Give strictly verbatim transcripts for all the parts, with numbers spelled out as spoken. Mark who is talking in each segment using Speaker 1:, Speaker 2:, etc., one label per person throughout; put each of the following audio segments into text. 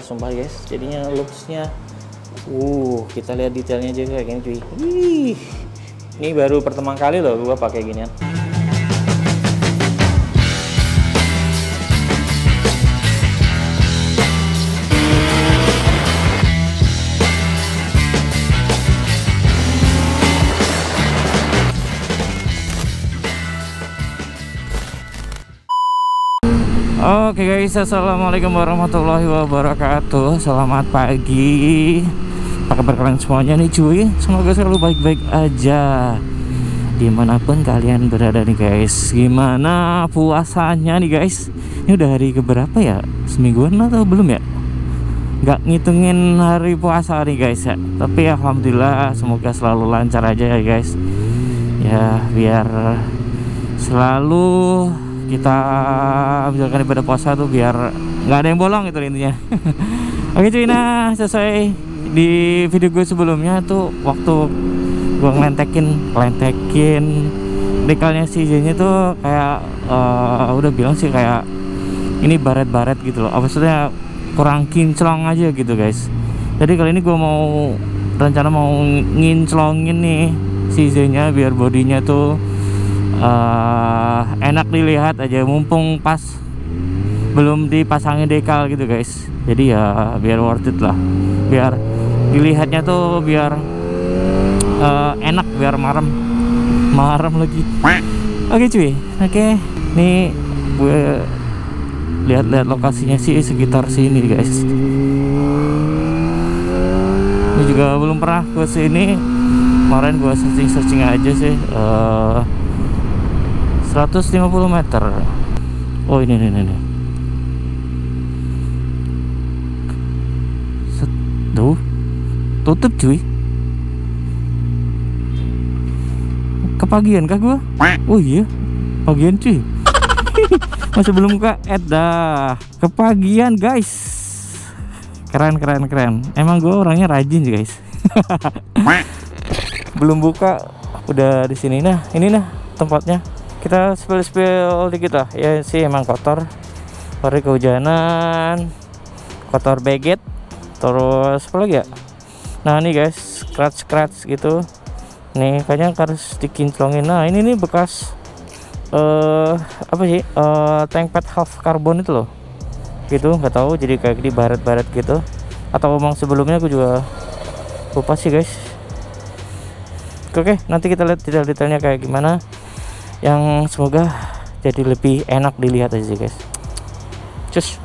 Speaker 1: sumpah guys, jadinya looksnya uh kita lihat detailnya aja kayak gini cuy. Wih, ini baru pertama kali loh gua pakai ginian.
Speaker 2: Oke guys, assalamualaikum warahmatullahi wabarakatuh. Selamat pagi. Apa kabar kalian semuanya nih cuy? Semoga selalu baik-baik aja dimanapun kalian berada nih guys. Gimana puasanya nih guys? Ini udah hari keberapa ya? Semingguan atau belum ya? Nggak ngitungin hari puasa nih guys ya. Tapi alhamdulillah semoga selalu lancar aja ya guys. Ya biar selalu kita menjalankan ibadah puasa tuh biar nggak ada yang bolong gitu intinya. Oke cuy, nah sesuai di video gue sebelumnya tuh waktu gue ngelentekin ngelentekin dekalnya si J-nya tuh kayak uh, udah bilang sih kayak ini baret-baret gitu loh, maksudnya kurang kinclong aja gitu guys. Jadi kali ini gue mau rencana mau nginclongin nih si J-nya biar bodinya tuh Uh, enak dilihat aja, mumpung pas belum dipasangin dekal gitu guys. Jadi ya biar worth it lah, biar dilihatnya tuh biar uh, enak, biar marem marem lagi. Oke cuy, oke nih gue lihat-lihat lokasinya sih sekitar sini guys. Ini juga belum pernah gue sini, kemarin gue searching-searching aja sih. uh, seratus lima puluh meter. Oh ini nih nih. Tuh tutup cuy. Kepagian kah gua? Oh iya, pagian cuy. Masih belum buka ad dah. Kepagian guys. Keren keren keren. Emang gua orangnya rajin guys. Belum buka udah di sini. Nah ini nah tempatnya. Kita spill-spill dikit lah ya sih, emang kotor, hari kehujanan, kotor beget, terus apa lagi ya. Nah ini guys, scratch-scratch gitu nih, kayaknya harus dikinclongin. Nah ini nih bekas uh, apa sih, uh, tank pad half carbon itu loh gitu, nggak tahu jadi kayak di baret-baret gitu, atau emang sebelumnya aku juga lupa sih guys. Oke, nanti kita lihat detail-detailnya kayak gimana, yang semoga jadi lebih enak dilihat aja guys. Cus.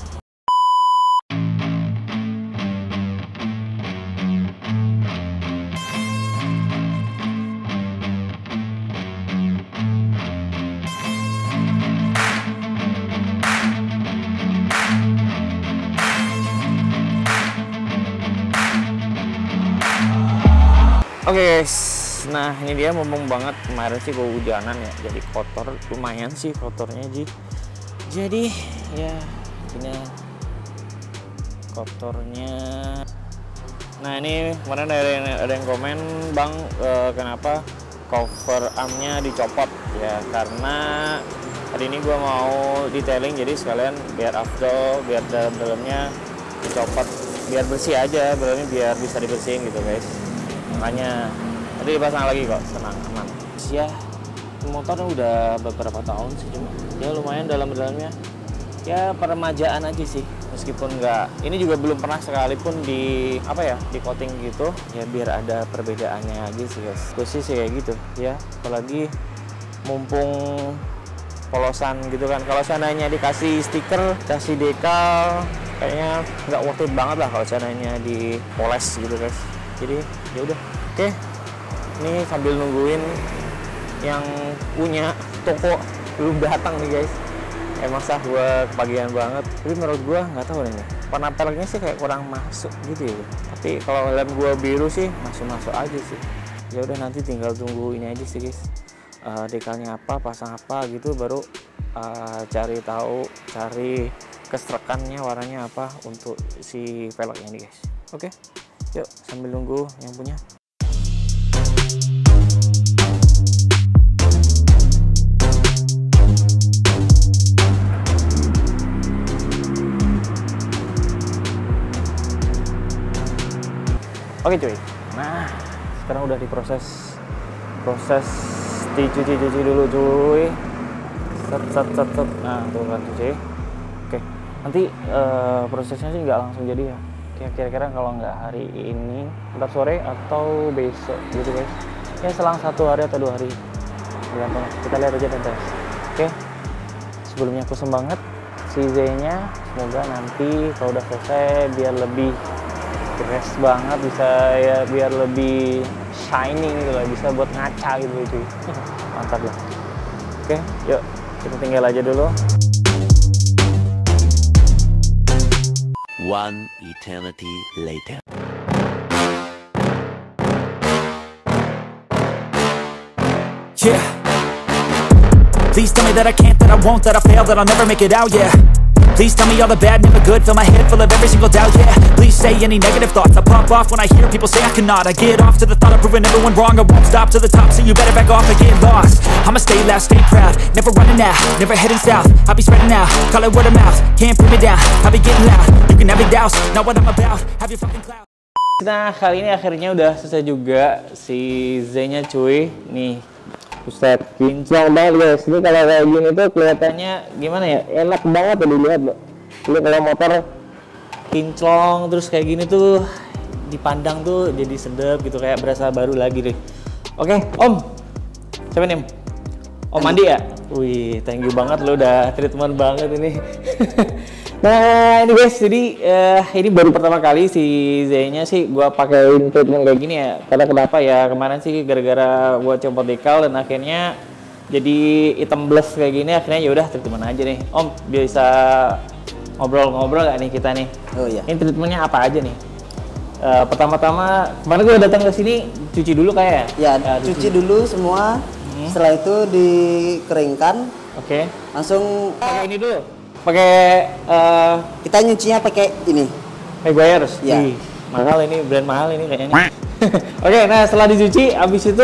Speaker 2: Oke guys, nah ini dia, mumpung banget kemarin sih gue hujanan ya, jadi kotor, lumayan sih kotornya Ji. Jadi ya ini kotornya. Nah ini kemarin ada yang, ada yang komen, bang eh, kenapa cover armnya dicopot ya, karena hari ini gue mau detailing, jadi sekalian biar afdol, biar dalam-dalamnya dicopot, biar bersih aja, berarti biar bisa dibersihin gitu guys. Makanya nanti dipasang lagi kok, tenang, aman. Ya motornya udah beberapa tahun sih, cuma ya lumayan dalam-dalamnya ya peremajaan aja sih, meskipun nggak, ini juga belum pernah sekalipun di apa ya, di coating gitu ya, biar ada perbedaannya aja sih guys. Gue sih kayak gitu ya, apalagi mumpung polosan gitu kan. Kalau seandainya dikasih stiker, kasih dekal, kayaknya nggak worth it banget lah kalau seandainya dipoles gitu guys. Jadi ya udah, oke. Ini sambil nungguin yang punya toko belum datang nih guys. Emang sah gua kebagian banget. Tapi menurut gua nggak tahu nih, penampilannya sih kayak kurang masuk gitu ya. Tapi kalau lem gua biru sih masuk-masuk aja sih. Ya udah, nanti tinggal tunggu ini aja sih guys. Uh, dekalnya apa, pasang apa gitu, baru uh, cari tahu, cari kestrekannya warnanya apa untuk si velgnya nih guys. Oke. Yuk sambil nunggu yang punya.
Speaker 1: Oke cuy, nah sekarang udah diproses, proses dicuci-cuci dulu cuy. Set set set set, nah tuh kan cuci. Oke, nanti uh, prosesnya sih nggak langsung jadi ya. Kira-kira kalau nggak hari ini, ntar sore atau besok gitu guys. Ya selang satu hari atau dua hari, tergantung. Kita lihat aja nanti. Oke, sebelumnya aku banget si Z-nya, semoga nanti kalau udah selesai biar lebih fresh banget, bisa ya biar lebih shining gitu lah, bisa buat ngaca gitu cuy. Mantap lah. Oke, yuk kita tinggal aja dulu.
Speaker 3: One eternity later.
Speaker 4: Yeah. Please tell me that I can't, that I won't, that I fail, that I'll never make it out, yeah. Please tell me all the bad, never good, fill my head full of every single doubt, yeah. Please say any negative thoughts, I pop off when I hear people say I cannot. I get off to the thought of proving everyone wrong, I won't stop to the top, so you better back off and get lost. I'ma stay loud, stay proud, never running out, never heading south. I'll be spreading out, call it word of mouth, can't put me down, I'll be getting loud. You can have it douse, not what I'm about, have your fucking clout.
Speaker 1: Nah kali ini akhirnya udah selesai juga si Z-nya cuy. Nih Buset, kinclong banget guys. Ini kalau kayak gini tuh kelihatannya gimana ya? Enak banget tuh dilihat loh. Ini kalau motor kinclong terus kayak gini tuh dipandang tuh jadi sedap gitu, kayak berasa baru lagi deh. Oke, Om. Siapa nih? Om Andi ya? Wih, thank you banget lo udah treatment banget ini. Nah ini guys, jadi uh, ini baru pertama kali si Z-nya sih gua pakein treatment kayak gini ya. Karena kenapa ya, kemarin sih gara-gara gua copot dekal dan akhirnya jadi hitam blast kayak gini, akhirnya ya udah treatment aja nih. Om bisa ngobrol-ngobrol gak nih kita nih?
Speaker 5: Oh iya.
Speaker 1: Ini treatmentnya apa aja nih? Uh, pertama-tama kemarin gua datang ke sini cuci dulu kayak
Speaker 5: ya?
Speaker 1: Ya,
Speaker 5: cuci dulu semua. Hmm. Setelah itu dikeringkan.
Speaker 1: Oke. Okay.
Speaker 5: Langsung
Speaker 1: pakai ini dulu. Pakai uh,
Speaker 5: kita nyucinya pakai ini.
Speaker 1: Maguire's.
Speaker 5: Ya.
Speaker 1: Ih, mahal ini, brand mahal ini kayaknya. Oke, okay, nah setelah dicuci, habis itu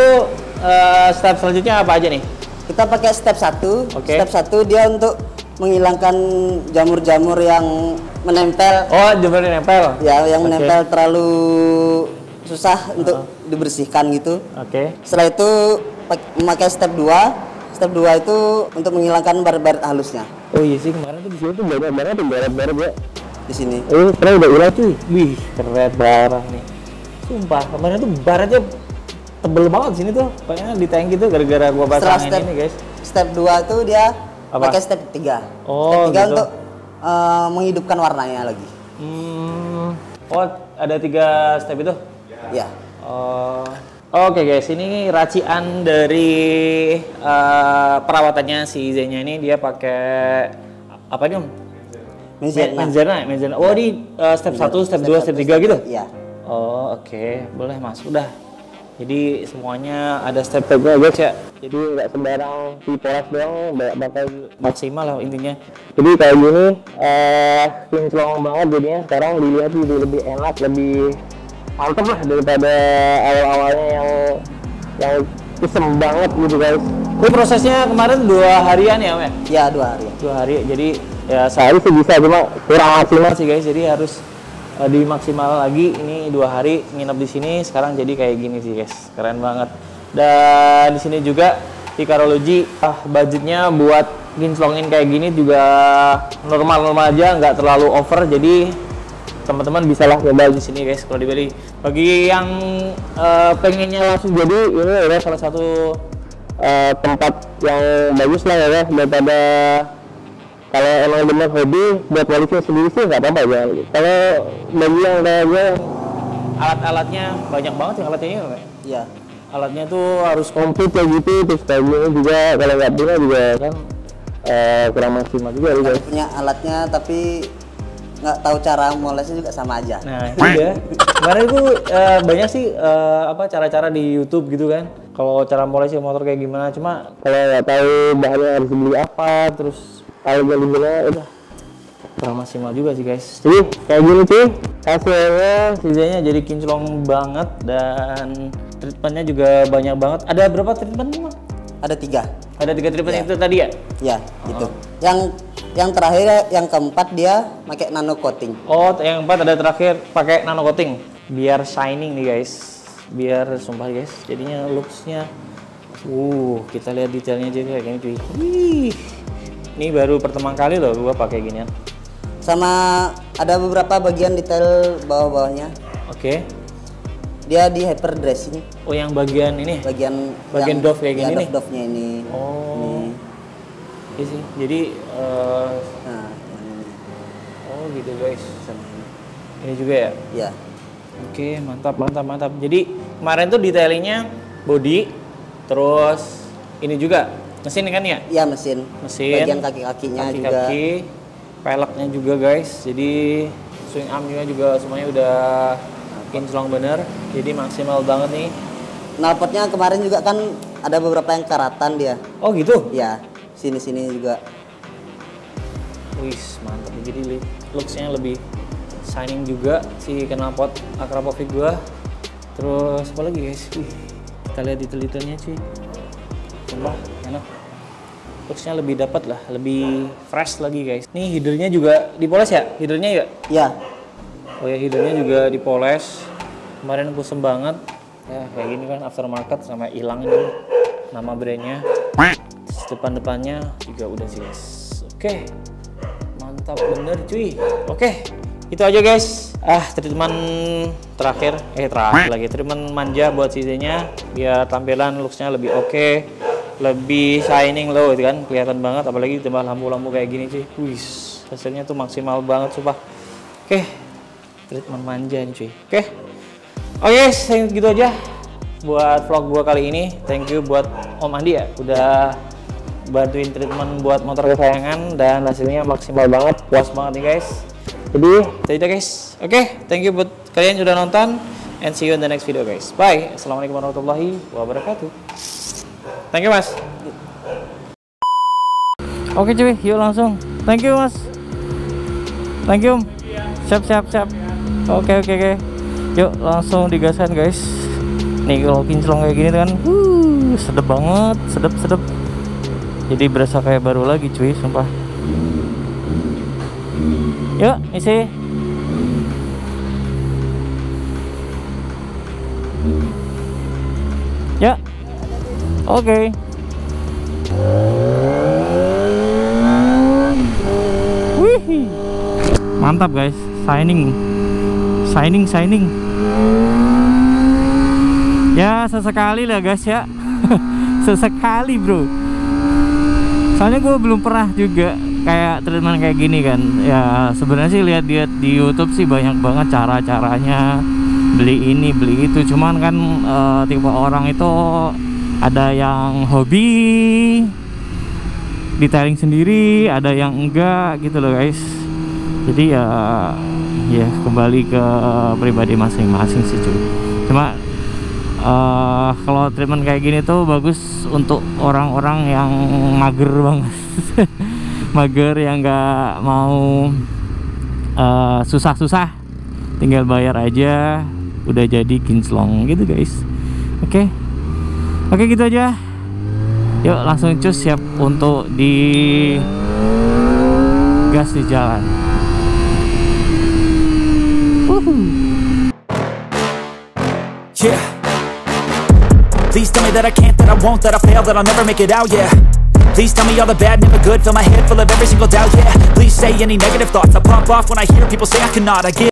Speaker 1: uh, step selanjutnya apa aja nih?
Speaker 5: Kita pakai step satu.
Speaker 1: Okay.
Speaker 5: Step satu dia untuk menghilangkan jamur-jamur yang menempel.
Speaker 1: Oh, jamur yang nempel.
Speaker 5: Ya, yang
Speaker 1: okay.
Speaker 5: menempel terlalu susah uh. untuk dibersihkan gitu.
Speaker 1: Oke. Okay.
Speaker 5: Setelah itu memakai step dua. Step dua itu untuk menghilangkan baret-baret halusnya.
Speaker 1: Oh iya sih, kemarin tuh di sini tuh banyak banget tuh baret-baret ya.
Speaker 5: Di sini.
Speaker 1: Oh, sekarang udah hilang cuy. Wih, keren parah nih. Sumpah, kemarin tuh baretnya tebel banget di sini tuh. Kayaknya di tank gitu gara-gara gua pasangin ini, guys.
Speaker 5: Step dua itu dia
Speaker 1: apa? Pakai
Speaker 5: step tiga.
Speaker 1: Oh,
Speaker 5: step tiga
Speaker 1: gitu.
Speaker 5: untuk uh, menghidupkan warnanya lagi.
Speaker 1: Hmm. Oh, ada tiga step itu?
Speaker 5: Ya.
Speaker 1: Oh. Oke okay guys, ini racian dari uh, perawatannya si Z-nya ini. Dia pakai apa nih Om?
Speaker 5: Menzerna.
Speaker 1: Menzerna, Menzerna. Oh ini uh, step satu, step dua, step tiga gitu?
Speaker 5: Iya.
Speaker 1: Oh oke, okay. Boleh masuk dah. Jadi semuanya ada step-stepnya guys ya. Jadi nggak sembarang dipoles doang, bakal maksimal lah intinya. Jadi kayak gini, uh, kinclong banget jadinya. Sekarang dilihat lebih lebih enak, lebih mantep lah daripada awal-awalnya yang yang isem banget gitu guys. Ini prosesnya kemarin dua harian ya Om ya?
Speaker 5: Ya dua hari.
Speaker 1: Dua hari, jadi ya sehari sih bisa, cuma kurang maksimal sih guys. Jadi harus uh, dimaksimal lagi. Ini dua hari nginep di sini, sekarang jadi kayak gini sih guys. Keren banget. Dan di sini juga di Carology, ah budgetnya buat kinclongin kayak gini juga normal-normal aja, nggak terlalu over. Jadi teman-teman bisa lah coba di sini guys kalau dibeli. Bagi yang uh, pengennya langsung jadi, ini adalah salah satu uh, tempat yang bagus lah ya guys, daripada kalau emang benar hobi buat polisi sendiri sih nggak apa-apa ya. Kalau bagi yang kayaknya alat-alatnya banyak banget ya alatnya ini kayak.
Speaker 5: Iya.
Speaker 1: Alatnya tuh harus komplit kayak gitu, terus kayak gini juga kalau nggak punya juga kan uh, kurang maksimal juga ya guys.
Speaker 5: Punya alatnya tapi nggak tahu cara molesnya juga sama aja.
Speaker 1: Nah iya, kemarin itu uh, banyak sih uh, apa cara-cara di YouTube gitu kan. Kalau cara molesnya motor kayak gimana, cuma kalau nggak tahu bahannya harus beli apa, terus kalau beli beli udah kurang maksimal juga sih guys. Jadi kayak gini sih hasilnya, sisanya jadi kinclong banget dan treatmentnya juga banyak banget. Ada berapa treatment nih Mas?
Speaker 5: Ada tiga.
Speaker 1: Ada tiga treatment
Speaker 5: Ya.
Speaker 1: itu tadi ya?
Speaker 5: Ya, itu. Yang yang terakhir, yang keempat dia pakai nano coating.
Speaker 1: Oh, yang keempat ada terakhir pakai nano coating. biar shining nih guys, biar sumpah guys, jadinya looksnya, uh kita lihat detailnya aja kayak gini cuy. Wih, ini baru pertama kali loh gua pakai ginian.
Speaker 5: Sama ada beberapa bagian detail bawah-bawahnya.
Speaker 1: Oke. Okay.
Speaker 5: Dia di hyper dressing.
Speaker 1: Oh yang bagian ini?
Speaker 5: Bagian
Speaker 1: bagian doff kayak gini
Speaker 5: ya,
Speaker 1: nih?
Speaker 5: Doff-doffnya ini.
Speaker 1: Oh.
Speaker 5: Ini.
Speaker 1: Iya sih. Jadi. Uh,
Speaker 5: nah, yang ini.
Speaker 1: Oh gitu guys. Ini juga ya?
Speaker 5: Iya.
Speaker 1: Oke, mantap, mantap, mantap. Jadi kemarin tuh detailingnya body, terus ini juga mesin kan ya?
Speaker 5: Iya mesin.
Speaker 1: Mesin.
Speaker 5: Bagian kaki-kakinya
Speaker 1: kaki
Speaker 5: juga.
Speaker 1: Kaki, peleknya juga guys. Jadi swing armnya juga semuanya udah kinclong bener. Jadi maksimal banget nih.
Speaker 5: Knalpotnya kemarin juga kan ada beberapa yang karatan dia.
Speaker 1: Oh gitu?
Speaker 5: Iya, sini-sini juga.
Speaker 1: Wih, mantap. Jadi looksnya lebih shining juga si knalpot Akrapovic gua. Terus apa lagi guys? Wih, kita lihat detail-detailnya sih. Sumpah enak. Looksnya lebih dapat lah, lebih fresh lagi guys. Nih headernya juga dipoles ya? Headernya ya?
Speaker 5: Iya.
Speaker 1: Oh ya, headernya juga dipoles. Kemarin kusem banget. Ya kayak gini kan aftermarket sama hilang ini nama brandnya. Depan-depannya juga udah sih guys. Oke, mantap bener cuy. Oke, itu aja guys. Ah, treatment terakhir, eh terakhir lagi treatment manja buat sisinya biar tampilan looksnya lebih oke, lebih shining loh, itu kan kelihatan banget. Apalagi ditambah lampu-lampu kayak gini cuy. Wih, hasilnya tuh maksimal banget sumpah. Oke, treatment manja nih cuy. Oke, oke guys, gitu aja buat vlog gua kali ini. Thank you buat Om Andi ya, udah bantuin treatment buat motor kesayangan dan hasilnya maksimal banget, puas banget nih guys. Jadi itu guys. Oke, okay, thank you buat kalian sudah nonton and see you in the next video guys. Bye. Assalamualaikum warahmatullahi wabarakatuh. Thank you mas. Oke okay, cuy, yuk langsung. Thank you mas. Thank you. Siap siap siap. Oke okay, oke okay, oke. Okay. Yuk langsung digaskan guys. Nih kalau kinclong kayak gini kan, uh, sedep banget, sedep sedep. Jadi berasa kayak baru lagi cuy, sumpah. Yuk, isi. Ya. Oke. Okay. Wih. Mantap guys, shining. Shining shining. Ya, sesekali lah guys ya. Sesekali, bro. Soalnya gue belum pernah juga kayak treatment kayak gini kan. Ya sebenarnya sih lihat-lihat di YouTube sih banyak banget cara-caranya, beli ini beli itu. Cuman kan e, tipe orang itu ada yang hobi detailing sendiri, ada yang enggak gitu loh guys. Jadi ya ya kembali ke pribadi masing-masing sih cuy. Cuma Uh, kalau treatment kayak gini tuh bagus untuk orang-orang yang mager banget. Mager yang nggak mau susah-susah, uh, tinggal bayar aja udah jadi kinclong gitu guys. Oke okay. Oke okay, gitu aja. Yuk langsung cus, siap untuk di gas di jalan. Woohoo.
Speaker 4: Yeah. Please tell me that I can't, that I won't, that I fail, that I'll never make it out, yeah. Please tell me all the bad, never good, fill my head full of every single doubt, yeah. Please say any negative thoughts I pop off when I hear people say I cannot, I get